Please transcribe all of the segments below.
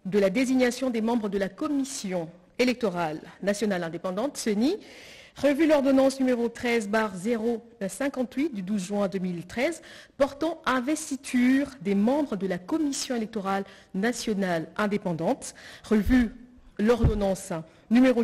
de la désignation des membres de la Commission électorale nationale indépendante, CENI, revue l'ordonnance numéro 13/058 du 12 juin 2013 portant investiture des membres de la Commission électorale nationale indépendante, revue l'ordonnance numéro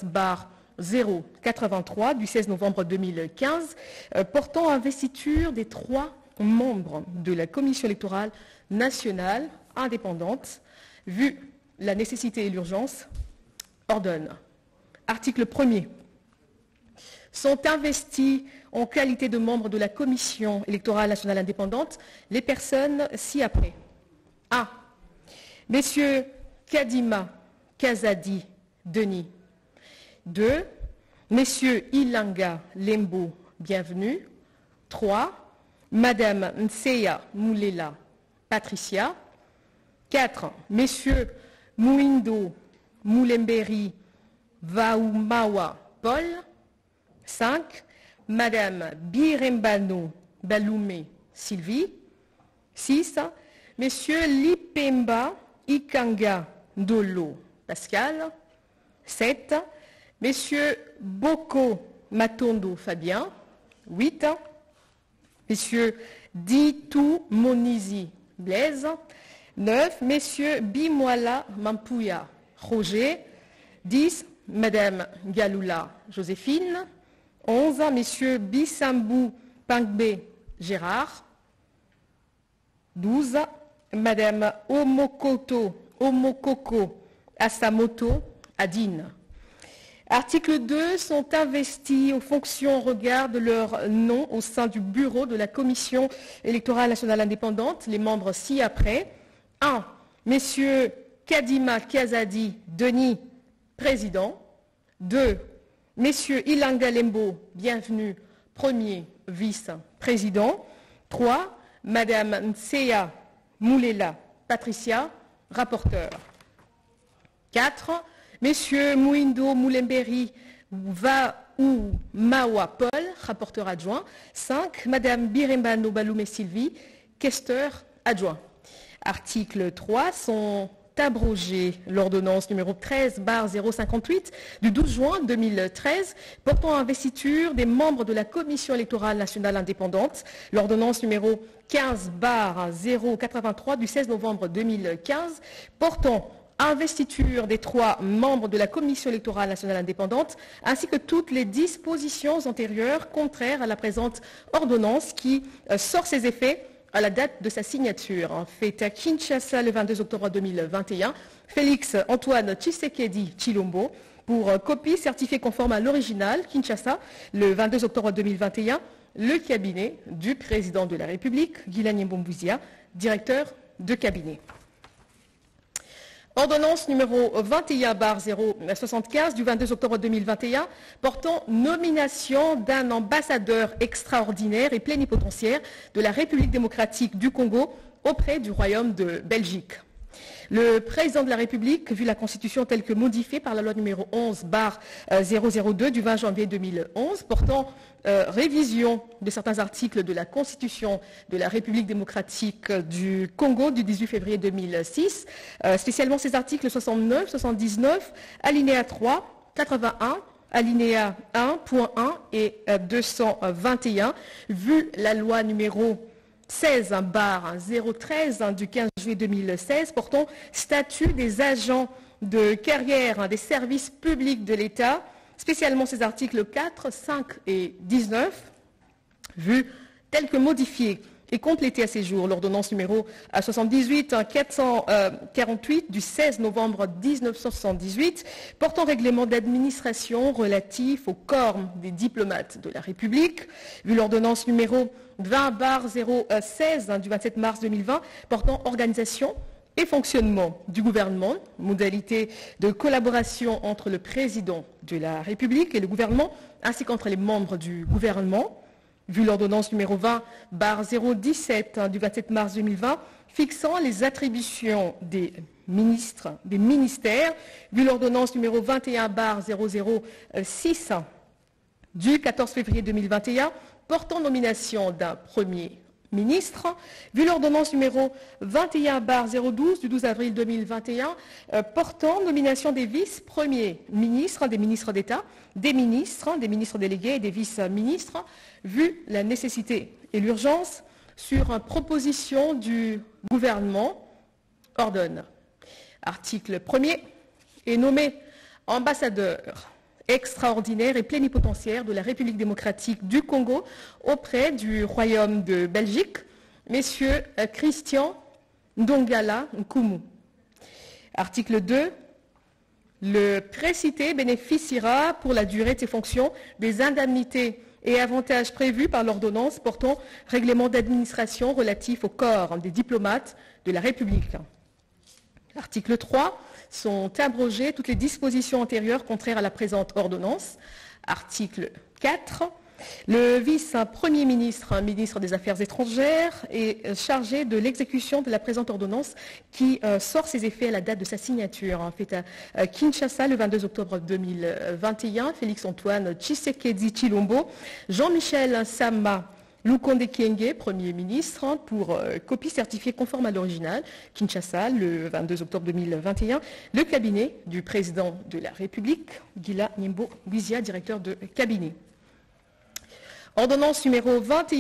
15/083 du 16 novembre 2015 portant investiture des 3 membres de la Commission électorale nationale indépendante, vu la nécessité et l'urgence, ordonne. Article 1er. Sont investis en qualité de membres de la Commission électorale nationale indépendante les personnes ci-après. 1. Messieurs Kadima Kazadi Denis. 2. Messieurs Ilanga Lembo, bienvenue. 3. Madame Nseya Moulela Patricia. 4. Messieurs Mouindo Moulemberi Vaoumawa Paul. 5. Madame Birembano Baloumé Sylvie. 6. Messieurs Lipemba Ikanga Ndolo Pascal. 7. Messieurs Boko Matondo Fabien. 8. Messieurs Ditou Monizi Blaise. 9. Messieurs Bimwala Mampouya Roger. 10. Madame Galoula Joséphine. 11. Messieurs Bissambou Pangbe Gérard. 12. Madame Omokoko Asamoto Adine. Article 2. Sont investis aux fonctions en regard de leur nom au sein du bureau de la Commission électorale nationale indépendante, les membres ci-après. 1. Messieurs Kadima Kazadi Denis, président. 2. Messieurs Ilanga Lembo, bienvenue, premier vice-président. 3. Madame Nseya Moulela Patricia, rapporteur. 4. Messieurs Mouindo Moulemberi Mawa Paul, rapporteur adjoint. 5. Madame Birembano Baloumé Sylvie, questeur adjoint. Article 3. Sont abrogées l'ordonnance numéro 13/058 du 12 juin 2013 portant investiture des membres de la Commission électorale nationale indépendante, l'ordonnance numéro 15/083 du 16 novembre 2015 portant investiture des 3 membres de la Commission électorale nationale indépendante, ainsi que toutes les dispositions antérieures contraires à la présente ordonnance qui sort ses effets à la date de sa signature. Fait à Kinshasa le 22 octobre 2021, Félix Antoine Tshisekedi Tshilombo, pour copie certifiée conforme à l'original, Kinshasa, le 22 octobre 2021, le cabinet du président de la République, Guilani Mbombouzia, directeur de cabinet. Ordonnance numéro 21/075 du 22 octobre 2021 portant nomination d'un ambassadeur extraordinaire et plénipotentiaire de la République démocratique du Congo auprès du Royaume de Belgique. Le président de la République, vu la Constitution telle que modifiée par la loi numéro 11/002 du 20 janvier 2011 portant révision de certains articles de la Constitution de la République démocratique du Congo du 18 février 2006, spécialement ces articles 69, 79, alinéa 3, 81, alinéa 1.1 et 221, vu la loi numéro 16/013 du 15 juillet 2016 portant statut des agents de carrière des services publics de l'État, spécialement ces articles 4, 5 et 19, vu tel que modifié et complété à ces jours l'ordonnance numéro 78-448 du 16 novembre 1978 portant règlement d'administration relatif au corps des diplomates de la République, vu l'ordonnance numéro 20/016 du 27 mars 2020 portant organisation et fonctionnement du gouvernement, modalité de collaboration entre le président de la République et le gouvernement, ainsi qu'entre les membres du gouvernement, vu l'ordonnance numéro 20/017 du 27 mars 2020 fixant les attributions des ministres, des ministères, vu l'ordonnance numéro 21/006 du 14 février 2021 portant nomination d'un premier ministre. Vu l'ordonnance numéro 21/012 du 12 avril 2021 portant nomination des vice-premiers ministres, des ministres d'État, des ministres délégués et des vice-ministres, vu la nécessité et l'urgence, sur proposition du gouvernement, ordonne. Article 1er, est nommé ambassadeur extraordinaire et plénipotentiaire de la République démocratique du Congo auprès du Royaume de Belgique, messieurs Christian Ndongala Nkumu. Article 2. Le précité bénéficiera pour la durée de ses fonctions des indemnités et avantages prévus par l'ordonnance portant règlement d'administration relatif au corps des diplomates de la République. Article 3. Sont abrogées toutes les dispositions antérieures contraires à la présente ordonnance. Article 4. Le vice-premier ministre, ministre des Affaires étrangères, est chargé de l'exécution de la présente ordonnance qui sort ses effets à la date de sa signature. Faite à Kinshasa le 22 octobre 2021, Félix-Antoine Tshisekedi Tshilombo, Jean-Michel Sama Lukonde Kyenge, Premier ministre, pour copie certifiée conforme à l'original, Kinshasa, le 22 octobre 2021, le cabinet du président de la République, Guila Nimbo Buizia, directeur de cabinet. Ordonnance numéro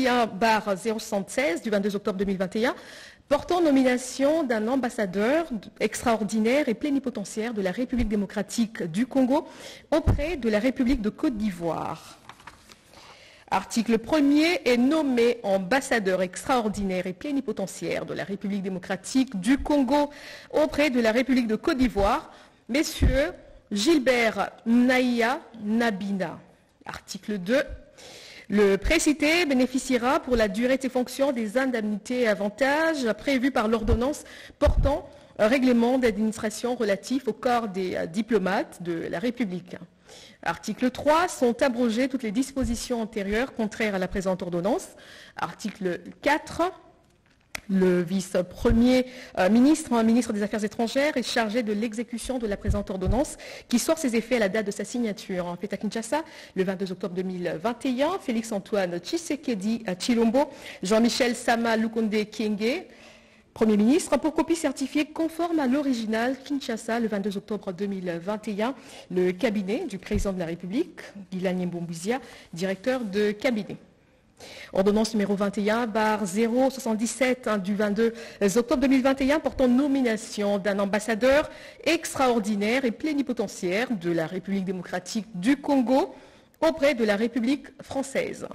21/076 du 22 octobre 2021, portant nomination d'un ambassadeur extraordinaire et plénipotentiaire de la République démocratique du Congo auprès de la République de Côte d'Ivoire. Article 1er, est nommé ambassadeur extraordinaire et plénipotentiaire de la République démocratique du Congo auprès de la République de Côte d'Ivoire, messieurs Gilbert Naïa Nabina. Article 2. Le précité bénéficiera pour la durée de ses fonctions des indemnités et avantages prévus par l'ordonnance portant règlement d'administration relatif au corps des diplomates de la République. Article 3. Sont abrogées toutes les dispositions antérieures contraires à la présente ordonnance. Article 4. Le vice-premier ministre des Affaires étrangères est chargé de l'exécution de la présente ordonnance qui sort ses effets à la date de sa signature. Faite à Kinshasa, le 22 octobre 2021, Félix-Antoine Tshisekedi Tshilombo, Jean-Michel Sama Lukonde Kyenge, Premier ministre, pour copie certifiée conforme à l'original, Kinshasa, le 22 octobre 2021, le cabinet du président de la République, Guila Nimbo Buizia, directeur de cabinet. Ordonnance numéro 21/077 du 22 octobre 2021 portant nomination d'un ambassadeur extraordinaire et plénipotentiaire de la République démocratique du Congo auprès de la République française.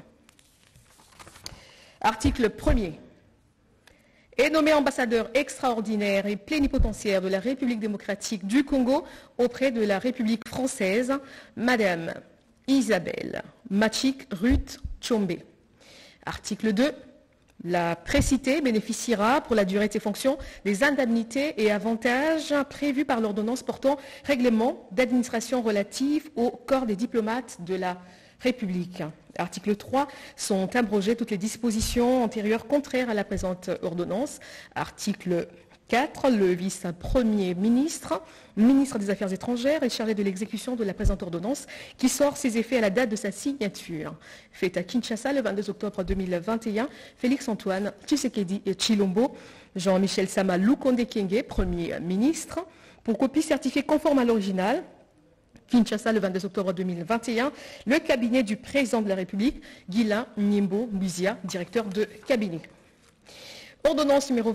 Article 1er. Est nommé ambassadeur extraordinaire et plénipotentiaire de la République démocratique du Congo auprès de la République française, Madame Isabelle Machik Ruth Tchombe. Article 2. La précitée bénéficiera pour la durée de ses fonctions des indemnités et avantages prévus par l'ordonnance portant règlement d'administration relatif au corps des diplomates de la République. Article 3. Sont abrogées toutes les dispositions antérieures contraires à la présente ordonnance. Article 4. Le vice-premier ministre, ministre des Affaires étrangères, est chargé de l'exécution de la présente ordonnance qui sort ses effets à la date de sa signature. Faite à Kinshasa le 22 octobre 2021, Félix-Antoine Tshisekedi Tshilombo, Jean-Michel Sama Lukonde Kyenge, Premier ministre, pour copie certifiée conforme à l'original, Kinshasa le 22 octobre 2021, le cabinet du président de la République, Guila Nimbo Buizia, directeur de cabinet. Ordonnance numéro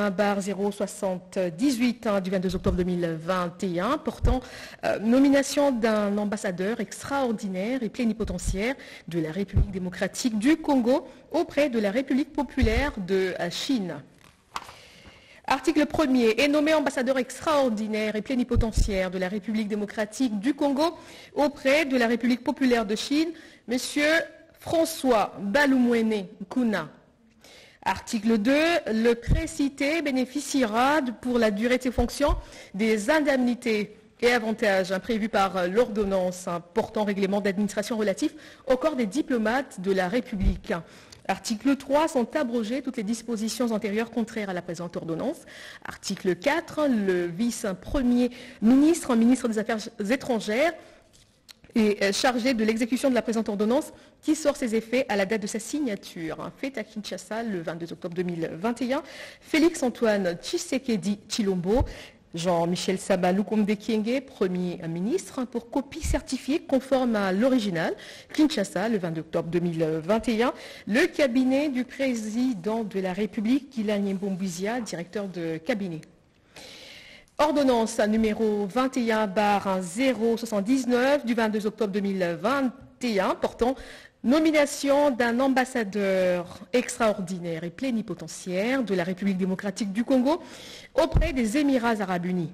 21/078 du 22 octobre 2021 portant nomination d'un ambassadeur extraordinaire et plénipotentiaire de la République démocratique du Congo auprès de la République populaire de Chine. Article 1er. Est nommé ambassadeur extraordinaire et plénipotentiaire de la République démocratique du Congo auprès de la République populaire de Chine, Monsieur François Balumwene Kuna. Article 2. Le précité bénéficiera pour la durée de ses fonctions des indemnités et avantages prévus par l'ordonnance portant règlement d'administration relatif au corps des diplomates de la République. Article 3. Sont abrogées toutes les dispositions antérieures contraires à la présente ordonnance. Article 4. Le vice-premier ministre, ministre des Affaires étrangères, et chargé de l'exécution de la présente ordonnance qui sort ses effets à la date de sa signature. Fait à Kinshasa le 22 octobre 2021, Félix-Antoine Tshisekedi Tshilombo, Jean-Michel Sama Lukonde Kyenge, Premier ministre, pour copie certifiée conforme à l'original. Kinshasa, le 22 octobre 2021. Le cabinet du président de la République, Guilain Mbombizia, directeur de cabinet. Ordonnance numéro 21/079 du 22 octobre 2021 portant nomination d'un ambassadeur extraordinaire et plénipotentiaire de la République démocratique du Congo auprès des Émirats arabes unis.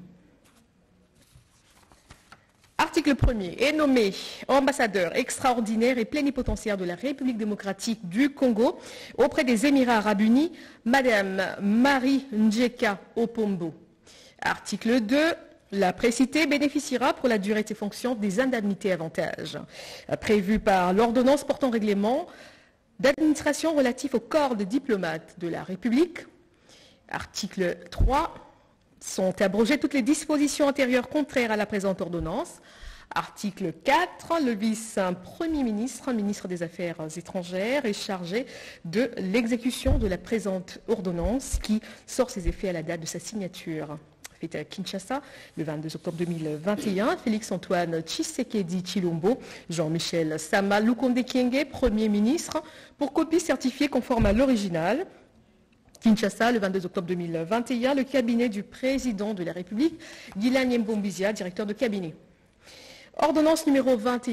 Article 1er est nommé ambassadeur extraordinaire et plénipotentiaire de la République démocratique du Congo auprès des Émirats arabes unis, Madame Marie Njeka Opombo. Article 2. La précitée bénéficiera pour la durée de ses fonctions des indemnités avantages prévues par l'ordonnance portant règlement d'administration relatif au corps de diplomates de la République. Article 3. Sont abrogées toutes les dispositions antérieures contraires à la présente ordonnance. Article 4. Le vice-premier ministre, ministre des Affaires étrangères, est chargé de l'exécution de la présente ordonnance qui sort ses effets à la date de sa signature. Fait à Kinshasa, le 22 octobre 2021, Félix-Antoine Tshisekedi Tshilombo, Jean-Michel Sama Lukonde Kyenge, Premier ministre, pour copie certifiée conforme à l'original. Kinshasa, le 22 octobre 2021, le cabinet du président de la République, Guilain Mbombizia, directeur de cabinet. Ordonnance numéro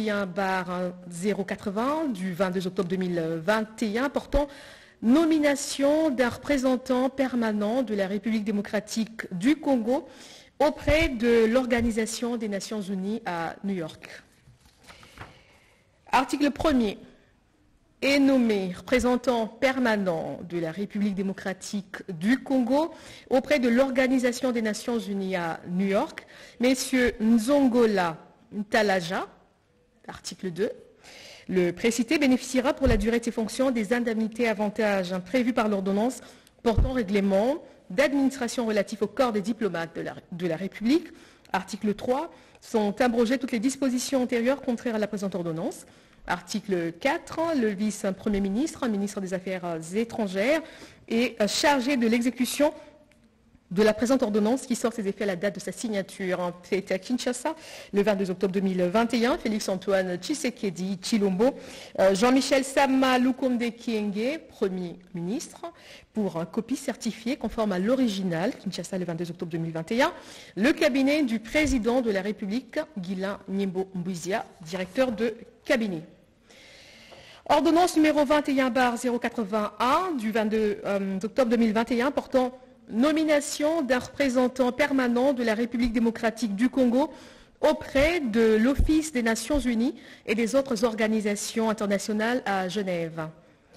21/080 du 22 octobre 2021 portant nomination d'un représentant permanent de la République démocratique du Congo auprès de l'Organisation des Nations Unies à New York. Article 1er. Est nommé représentant permanent de la République démocratique du Congo auprès de l'Organisation des Nations Unies à New York, messieurs Nzongola Ntalaja, article 2. Le précité bénéficiera pour la durée de ses fonctions des indemnités avantages prévues par l'ordonnance portant règlement d'administration relatif au corps des diplomates de la République. Article 3. Sont abrogées toutes les dispositions antérieures contraires à la présente ordonnance. Article 4. Le vice-premier ministre, ministre des Affaires étrangères, est chargé de l'exécution de la présente ordonnance qui sort ses effets à la date de sa signature. Fait à Kinshasa, le 22 octobre 2021, Félix-Antoine Tshisekedi Tshilombo, Jean-Michel Sama Lukonde Kyenge, Premier ministre, pour un copie certifiée conforme à l'original, Kinshasa, le 22 octobre 2021, le cabinet du président de la République, Guilain Mbombizia, directeur de cabinet. Ordonnance numéro 21/081 du 22 octobre 2021 portant nomination d'un représentant permanent de la République démocratique du Congo auprès de l'Office des Nations Unies et des autres organisations internationales à Genève.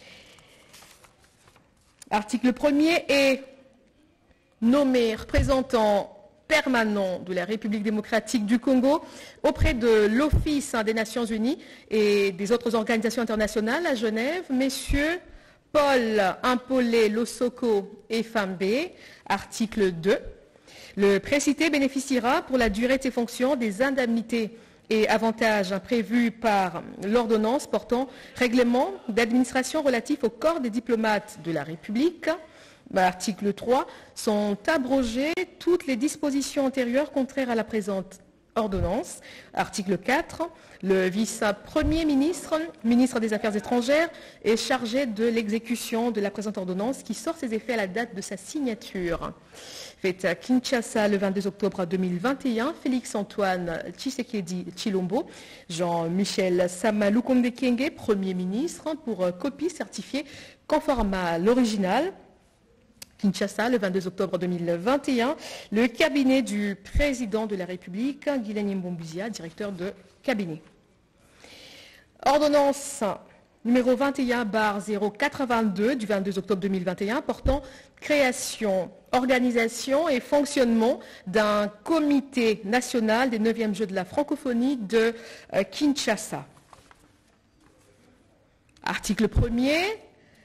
Article 1er est nommé représentant permanent de la République démocratique du Congo auprès de l'Office des Nations Unies et des autres organisations internationales à Genève, messieurs Paul Impolé Losoko et Fambe, article 2. Le précité bénéficiera pour la durée de ses fonctions des indemnités et avantages prévus par l'ordonnance portant règlement d'administration relatif au corps des diplomates de la République. Article 3. Sont abrogées toutes les dispositions antérieures contraires à la présente ordonnance. Article 4. Le vice-premier ministre, ministre des Affaires étrangères, est chargé de l'exécution de la présente ordonnance qui sort ses effets à la date de sa signature. Fait à Kinshasa, le 22 octobre 2021, Félix-Antoine Tshisekedi Tshilombo, Jean-Michel Sama Lukonde Kyenge, Premier ministre, pour copie certifiée conforme à l'original. Kinshasa, le 22 octobre 2021, le cabinet du président de la République, Guilain Mbombizia, directeur de cabinet. Ordonnance numéro 21/082 du 22 octobre 2021 portant création, organisation et fonctionnement d'un comité national des 9e Jeux de la francophonie de Kinshasa. Article 1er.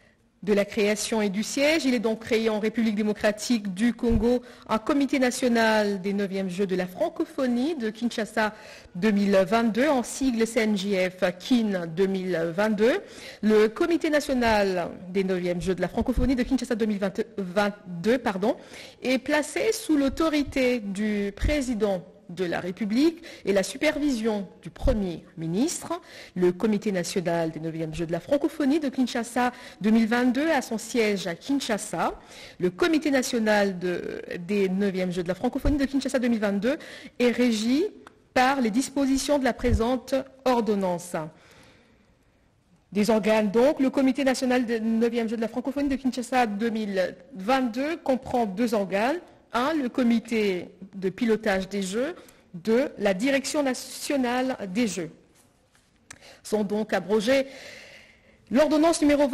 de la création et du siège. Il est donc créé en République démocratique du Congo un comité national des 9e Jeux de la francophonie de Kinshasa 2022, en sigle CNJF KIN 2022. Le comité national des 9e Jeux de la francophonie de Kinshasa 2022 est placé sous l'autorité du président de la République et la supervision du Premier ministre. Le Comité national des 9e Jeux de la francophonie de Kinshasa 2022 a son siège à Kinshasa. Le Comité national des 9e Jeux de la francophonie de Kinshasa 2022 est régi par les dispositions de la présente ordonnance. Des organes donc, le Comité national des 9e Jeux de la francophonie de Kinshasa 2022 comprend 2 organes. 1. Le comité de pilotage des Jeux. 2. La direction nationale des Jeux. Sont donc abrogées l'ordonnance numéro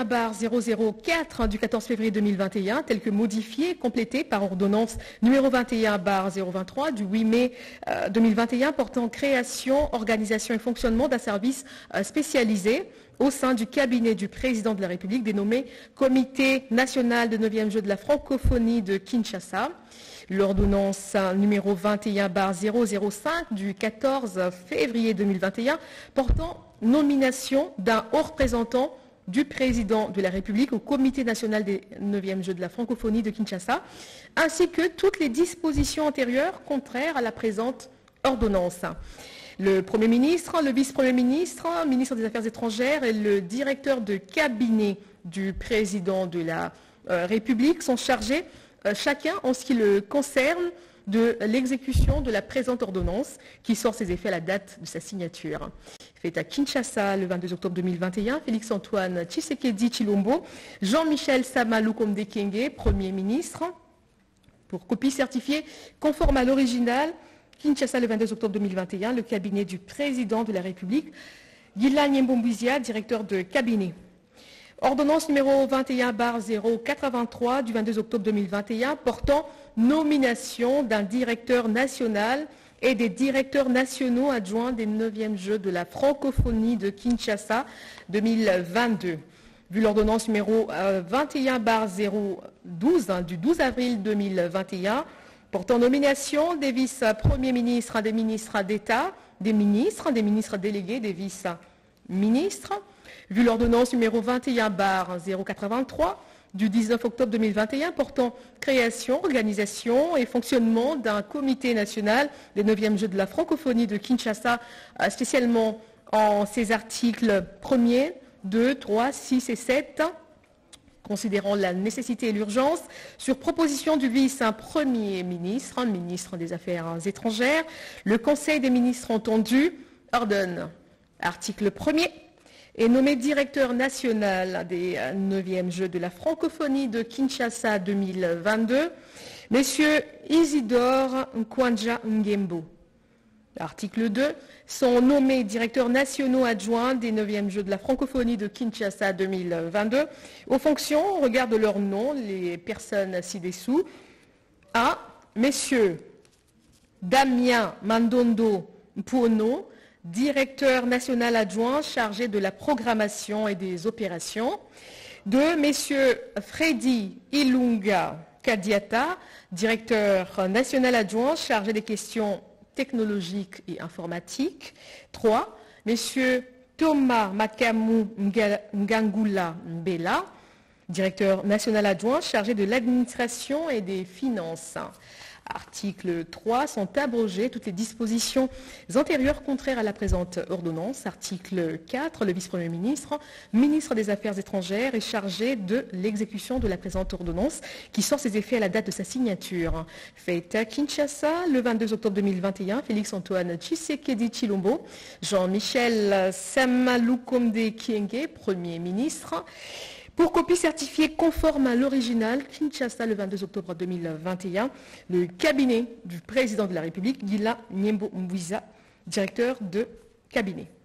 21/004 du 14 février 2021, telle que modifiée et complétée par ordonnance numéro 21/023 du 8 mai 2021 portant création, organisation et fonctionnement d'un service spécialisé au sein du cabinet du président de la République dénommé Comité national de 9e Jeux de la francophonie de Kinshasa. L'ordonnance numéro 21/005 du 14 février 2021 portant nomination d'un haut représentant du président de la République au Comité national des 9e Jeux de la francophonie de Kinshasa, ainsi que toutes les dispositions antérieures contraires à la présente ordonnance. Le Premier ministre, le vice-premier ministre, ministre des Affaires étrangères et le directeur de cabinet du président de la République sont chargés, chacun en ce qui le concerne, de l'exécution de la présente ordonnance qui sort ses effets à la date de sa signature. Fait à Kinshasa le 22 octobre 2021, Félix-Antoine Tshisekedi Tshilombo, Jean-Michel Sama Lukomde Kyenge, Premier ministre, pour copie certifiée conforme à l'original. Kinshasa le 22 octobre 2021, le cabinet du président de la République, Gila Nyembombouizia, directeur de cabinet. Ordonnance numéro 21/083 du 22 octobre 2021 portant nomination d'un directeur national et des directeurs nationaux adjoints des 9e Jeux de la francophonie de Kinshasa 2022. Vu l'ordonnance numéro 21/012 du 12 avril 2021 portant nomination des vice-premiers ministres, des ministres d'État, des ministres délégués, des vice-ministres. Vu l'ordonnance numéro 21/083 du 19 octobre 2021 portant création, organisation et fonctionnement d'un comité national des 9e Jeux de la francophonie de Kinshasa, spécialement en ses articles 1er, 2, 3, 6 et 7, considérant la nécessité et l'urgence, sur proposition du vice-premier ministre, ministre des Affaires étrangères, le Conseil des ministres entendu ordonne, article 1er, est nommé directeur national des 9e Jeux de la francophonie de Kinshasa 2022, Messieurs Isidore Nkwanja Ngembo. Article 2, sont nommés directeurs nationaux adjoints des 9e Jeux de la francophonie de Kinshasa 2022, aux fonctions, au regard de leur nom, les personnes ci-dessous. 1. Messieurs Damien Mandondo Mpuono, directeur national adjoint chargé de la programmation et des opérations. 2. Messieurs Freddy Ilunga Kadiata, directeur national adjoint chargé des questions technologiques et informatiques. 3. Messieurs Thomas Makamu Ngangula Mbela, directeur national adjoint chargé de l'administration et des finances. Article 3, sont abrogées toutes les dispositions antérieures contraires à la présente ordonnance. Article 4, le vice-premier ministre, ministre des Affaires étrangères, est chargé de l'exécution de la présente ordonnance qui sort ses effets à la date de sa signature. Fait à Kinshasa, le 22 octobre 2021, Félix-Antoine Tshisekedi Tshilombo, Jean-Michel Sama Lukomde Kyenge, Premier ministre. Pour copie certifiée conforme à l'original, Kinshasa, le 22 octobre 2021, le cabinet du président de la République, Gila Nyembombouizia, directeur de cabinet.